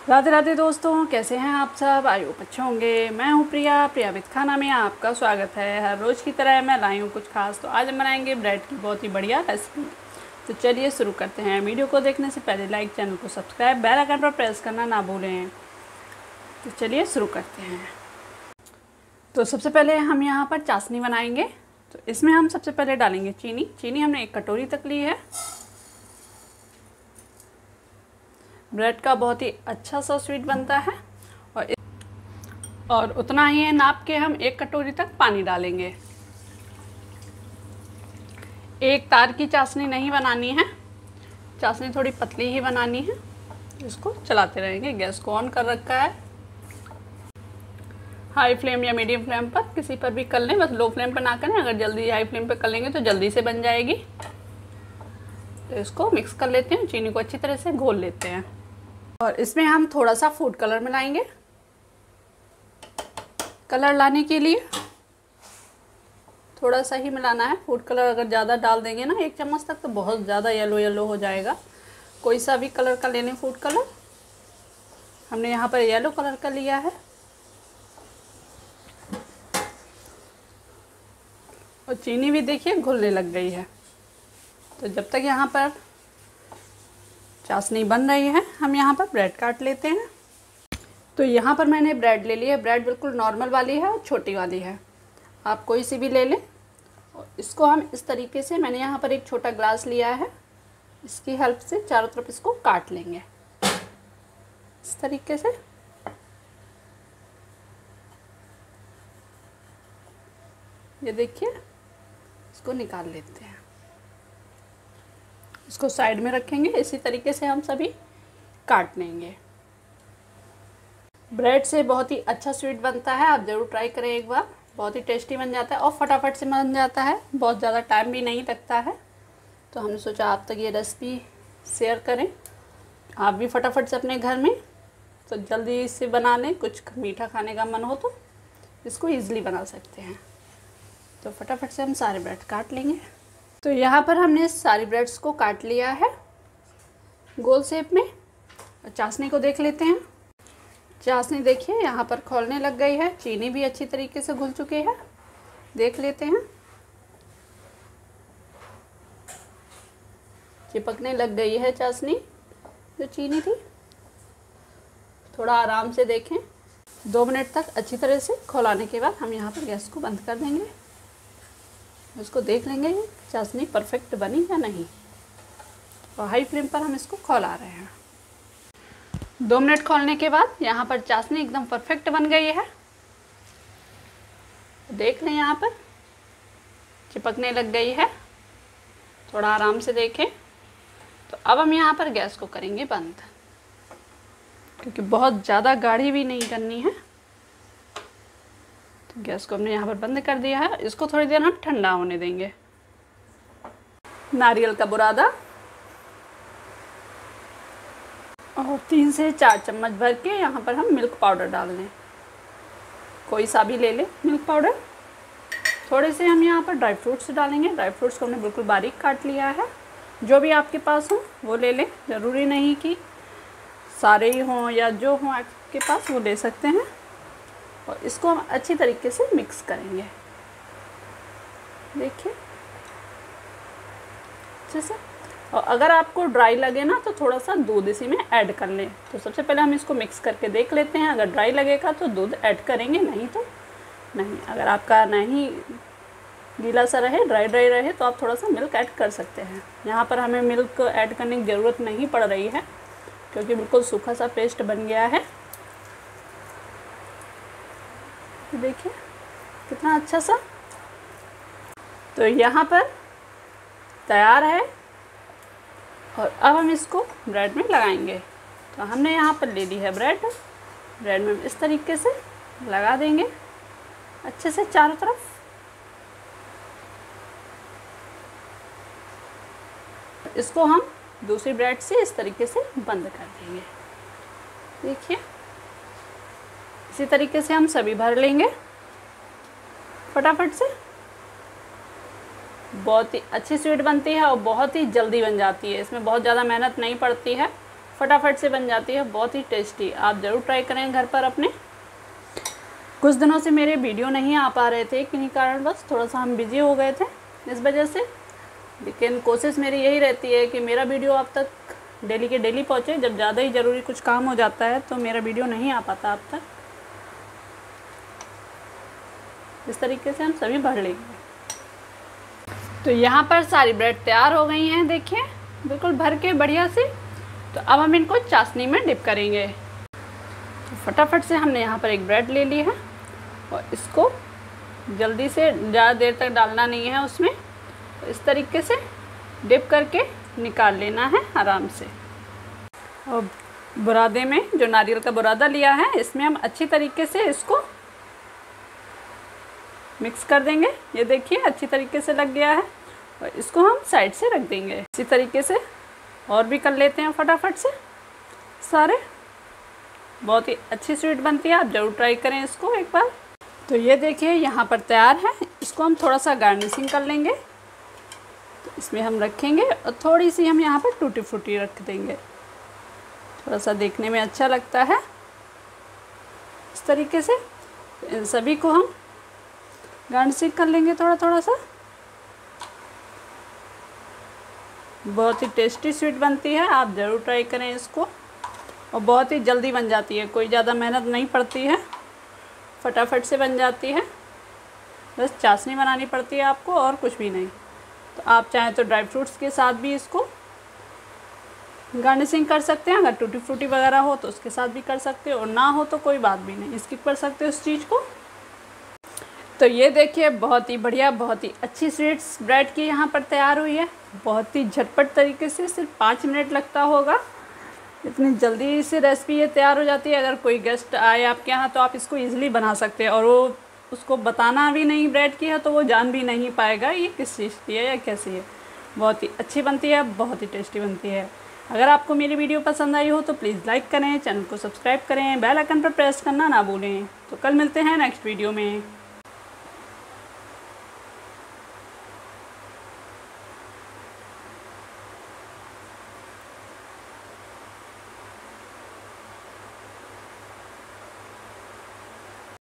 राधे राधे दोस्तों, कैसे हैं आप सब। आई होप अच्छे होंगे। मैं हूं प्रिया विद खाना में आपका स्वागत है। हर रोज़ की तरह मैं लाई हूं कुछ खास। तो आज हम बनाएंगे ब्रेड की बहुत ही बढ़िया रेसिपी। तो चलिए शुरू करते हैं। वीडियो को देखने से पहले लाइक, चैनल को सब्सक्राइब, बेल आइकन पर प्रेस करना ना भूलें। तो चलिए शुरू करते हैं। तो सबसे पहले हम यहाँ पर चाशनी बनाएंगे। तो इसमें हम सबसे पहले डालेंगे चीनी हमने 1 कटोरी तक ली है। ब्रेड का बहुत ही अच्छा सा स्वीट बनता है। और उतना ही नाप के हम 1 कटोरी तक पानी डालेंगे। एक तार की चाशनी नहीं बनानी है, चाशनी थोड़ी पतली ही बनानी है। इसको चलाते रहेंगे। गैस को ऑन कर रखा है, हाई फ्लेम या मीडियम फ्लेम पर किसी पर भी कर लें, बस लो फ्लेम पर ना करें। अगर जल्दी हाई फ्लेम पर कर लेंगे तो जल्दी से बन जाएगी। तो इसको मिक्स कर लेते हैं, चीनी को अच्छी तरह से घोल लेते हैं। और इसमें हम थोड़ा सा फूड कलर मिलाएंगे। कलर लाने के लिए थोड़ा सा ही मिलाना है। फूड कलर अगर ज़्यादा डाल देंगे ना 1 चम्मच तक तो बहुत ज़्यादा येलो हो जाएगा। कोई सा भी कलर का ले लें फूड कलर। हमने यहाँ पर येलो कलर का लिया है। और चीनी भी देखिए घुलने लग गई है। तो जब तक यहाँ पर चाशनी बन रही है हम यहाँ पर ब्रेड काट लेते हैं। तो यहाँ पर मैंने ब्रेड ले ली है। ब्रेड बिल्कुल नॉर्मल वाली है और छोटी वाली है, आप कोई सी भी ले लें। और इसको हम इस तरीके से, मैंने यहाँ पर एक छोटा ग्लास लिया है, इसकी हेल्प से चारों तरफ इसको काट लेंगे इस तरीके से। ये देखिए, इसको निकाल लेते हैं, इसको साइड में रखेंगे। इसी तरीके से हम सभी काट लेंगे। ब्रेड से बहुत ही अच्छा स्वीट बनता है, आप ज़रूर ट्राई करें एक बार। बहुत ही टेस्टी बन जाता है और फटाफट से बन जाता है, बहुत ज़्यादा टाइम भी नहीं लगता है। तो हमने सोचा आप तक ये रेसिपी शेयर करें। आप भी फटाफट से अपने घर में तो जल्दी से बना लें। कुछ मीठा खाने का मन हो तो इसको ईज़िली बना सकते हैं। तो फटाफट से हम सारे ब्रेड काट लेंगे। तो यहाँ पर हमने सारी ब्रेड्स को काट लिया है गोल शेप में। चाशनी को देख लेते हैं। चाशनी देखिए यहाँ पर खोलने लग गई है, चीनी भी अच्छी तरीके से घुल चुकी है। देख लेते हैं, चिपकने लग गई है चाशनी जो चीनी थी। थोड़ा आराम से देखें। 2 मिनट तक अच्छी तरह से खौलाने के बाद हम यहाँ पर गैस को बंद कर देंगे। इसको देख लेंगे चाशनी परफेक्ट बनी या नहीं। और हाई फ्लेम पर हम इसको खौला रहे हैं। 2 मिनट खोलने के बाद यहाँ पर चाशनी एकदम परफेक्ट बन गई है। देख लें, यहाँ पर चिपकने लग गई है। थोड़ा आराम से देखें। तो अब हम यहाँ पर गैस को करेंगे बंद, क्योंकि बहुत ज़्यादा गाढ़ी भी नहीं करनी है। तो गैस को हमने यहाँ पर बंद कर दिया है। इसको थोड़ी देर हम ठंडा होने देंगे। नारियल का बुरादा और 3 से 4 चम्मच भर के यहाँ पर हम मिल्क पाउडर डाल लें। कोई सा भी ले लें मिल्क पाउडर। थोड़े से हम यहाँ पर ड्राई फ्रूट्स डालेंगे। ड्राई फ्रूट्स को हमने बिल्कुल बारीक काट लिया है। जो भी आपके पास हो वो ले लें, ज़रूरी नहीं कि सारे ही हों या जो हों आपके पास वो ले सकते हैं। और इसको हम अच्छी तरीके से मिक्स करेंगे। देखिए अच्छे से। और अगर आपको ड्राई लगे ना तो थोड़ा सा दूध इसी में ऐड कर लें। तो सबसे पहले हम इसको मिक्स करके देख लेते हैं। अगर ड्राई लगेगा तो दूध ऐड करेंगे, नहीं तो नहीं। अगर आपका नहीं गीला सा रहे, ड्राई रहे तो आप थोड़ा सा मिल्क ऐड कर सकते हैं। यहाँ पर हमें मिल्क ऐड करने की ज़रूरत नहीं पड़ रही है, क्योंकि बिल्कुल सूखा सा पेस्ट बन गया है। देखिए कितना अच्छा सा। तो यहाँ पर तैयार है। और अब हम इसको ब्रेड में लगाएंगे। तो हमने यहाँ पर ले ली है ब्रेड में हम इस तरीके से लगा देंगे अच्छे से चारों तरफ। इसको हम दूसरी ब्रेड से इस तरीके से बंद कर देंगे। देखिए इसी तरीके से हम सभी भर लेंगे फटाफट से। बहुत ही अच्छी स्वीट बनती है और बहुत ही जल्दी बन जाती है। इसमें बहुत ज़्यादा मेहनत नहीं पड़ती है। फटाफट से बन जाती है, बहुत ही टेस्टी। आप ज़रूर ट्राई करें घर पर अपने। कुछ दिनों से मेरे वीडियो नहीं आ पा रहे थे, किन्हीं कारणवश थोड़ा सा हम बिजी हो गए थे इस वजह से, लेकिन कोशिश मेरी यही रहती है कि मेरा वीडियो आप तक डेली के डेली पहुँचे। जब ज़्यादा ही ज़रूरी कुछ काम हो जाता है तो मेरा वीडियो नहीं आ पाता आप तक। इस तरीके से हम सभी भर लेंगे। तो यहाँ पर सारी ब्रेड तैयार हो गई हैं, देखिए बिल्कुल भर के बढ़िया से। तो अब हम इनको चाशनी में डिप करेंगे। तो फटाफट से हमने यहाँ पर एक ब्रेड ले ली है और इसको जल्दी से, ज़्यादा देर तक डालना नहीं है उसमें। तो इस तरीके से डिप करके निकाल लेना है आराम से। और बुरादे में जो नारियल का बुरादा लिया है, इसमें हम अच्छी तरीके से इसको मिक्स कर देंगे। ये देखिए अच्छी तरीके से लग गया है और इसको हम साइड से रख देंगे। इसी तरीके से और भी कर लेते हैं फटाफट से सारे। बहुत ही अच्छी स्वीट बनती है, आप ज़रूर ट्राई करें इसको एक बार। तो ये देखिए यहाँ पर तैयार है। इसको हम थोड़ा सा गार्निशिंग कर लेंगे। तो इसमें हम रखेंगे और थोड़ी सी हम यहाँ पर टूटी फ्रूटी रख देंगे, थोड़ा सा देखने में अच्छा लगता है इस तरीके से। इन सभी को हम गार्निशिंग कर लेंगे थोड़ा थोड़ा सा। बहुत ही टेस्टी स्वीट बनती है, आप ज़रूर ट्राई करें इसको। और बहुत ही जल्दी बन जाती है, कोई ज़्यादा मेहनत नहीं पड़ती है, फटाफट से बन जाती है। बस चाशनी बनानी पड़ती है आपको और कुछ भी नहीं। तो आप चाहें तो ड्राई फ्रूट्स के साथ भी इसको गार्निशिंग कर सकते हैं। अगर टूटी फ्रूटी वगैरह हो तो उसके साथ भी कर सकते हो, और ना हो तो कोई बात भी नहीं, स्किप कर सकते हो उस चीज़ को। तो ये देखिए बहुत ही बढ़िया, बहुत ही अच्छी स्वीट्स ब्रेड की यहाँ पर तैयार हुई है। बहुत ही झटपट तरीके से, सिर्फ 5 मिनट लगता होगा। इतनी जल्दी से रेसिपी ये तैयार हो जाती है। अगर कोई गेस्ट आए आपके यहाँ तो आप इसको ईज़िली बना सकते हैं, और वो उसको बताना भी नहीं ब्रेड की है तो वो जान भी नहीं पाएगा ये किस चीज़ की है या कैसी है। बहुत ही अच्छी बनती है, बहुत ही टेस्टी बनती है। अगर आपको मेरी वीडियो पसंद आई हो तो प्लीज़ लाइक करें, चैनल को सब्सक्राइब करें, बेल आइकन पर प्रेस करना ना भूलें। तो कल मिलते हैं नेक्स्ट वीडियो में।